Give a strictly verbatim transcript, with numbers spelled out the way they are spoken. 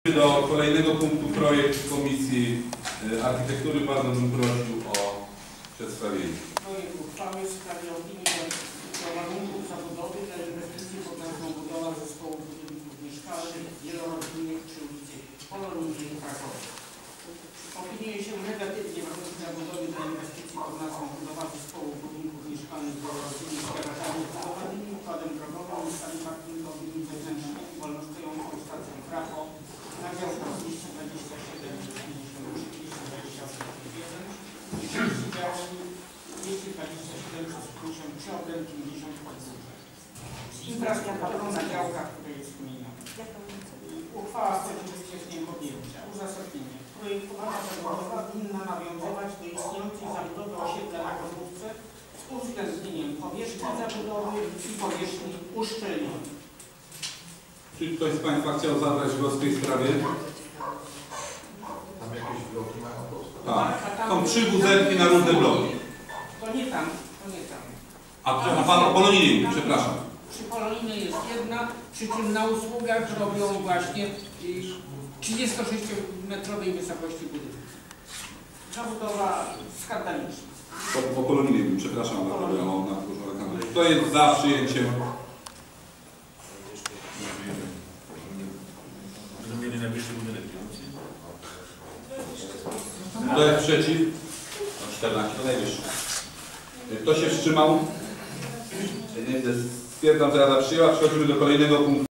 Do kolejnego punktu projekt Komisji Architektury. Bardzo bym prosił o przedstawienie. Projekt uchwały w sprawie opinii do warunków zabudowy dla inwestycji pod nazwą budowa zespołu budynków mieszkalnych wielorodzinnych przy ulicy Polonii w Krakowie. Opiniuje się negatywnie warunki zabudowy dla inwestycji pod nazwą budowa zespołu budynków mieszkalnych wielorodzinnych z garażami budowanymi, układem drogowym, ustami parkingowymi zewnętrznymi, wolnostojącą stacją Krakow na działkach dwieście dwadzieścia siedem, pięćdziesiąt trzy, dwieście dwadzieścia jeden i części działki dwieście dwadzieścia siedem przez pięćdziesiąt trzy, obręb pięćdziesiąt podwórze. Infrastrukturą na działkach, które jest wymienione. Uchwała z stwierdzeniem podjęcia. Uzasadnienie. Projektowana zabudowa winna nawiązywać do istniejącej zabudowy osiedla na Gotówce z uwzględnieniem powierzchni zabudowy i powierzchni uszczelnionej. Czy ktoś z Państwa chciał zabrać głos w tej sprawie? Tam jakieś bloki mają powstać? Tak. Są trzy wuzelki na różne bloki. To nie tam, to nie tam. A, a Pan o Polonii, przepraszam. Przy Polonii jest jedna, przy czym na usługach robią właśnie trzydziestosześciometrowej wysokości budynku. Zabudowa skandaliczna. Po, po Polonii, przepraszam, na Kto jest za przyjęciem? Będą mieli najwyższy budynek. Kto jest przeciw? czternaście, to najwyższy. Kto się wstrzymał? Stwierdzam, że Rada przyjęła. Przechodzimy do kolejnego punktu.